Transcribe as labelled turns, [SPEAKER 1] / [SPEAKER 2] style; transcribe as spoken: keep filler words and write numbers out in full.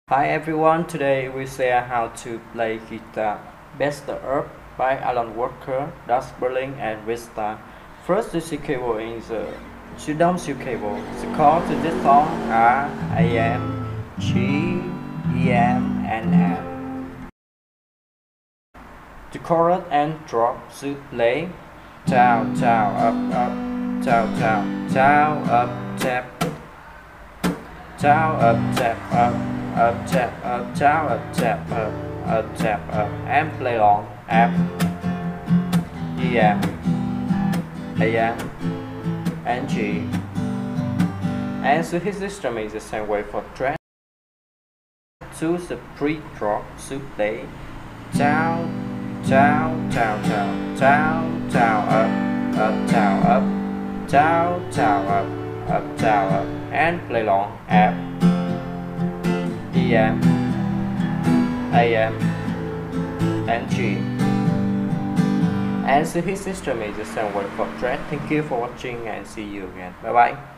[SPEAKER 1] Hi everyone, today we share how to play guitar Vikkstar by Alan Walker, Das Berlin and Vikkstar. First the C cable in the shutdown C cable. The chords to this song are A M, G, E M and F. The chorus and drop should play down, down, up, up, down, down, down, up, tap, down, up, tap, up. Up, tap, up, down, up, tap, up, up, tap, up, and play along F, E, M, A, M, and G. And so his system is the same way for track. To the pre-drop should play down, down, down, down, down, down, up, up, down, up, down, down, up, up, down, up, and play along F, E, M, A, M, and G. And so his system is the same way for track. Thank you for watching and see you again. Bye bye.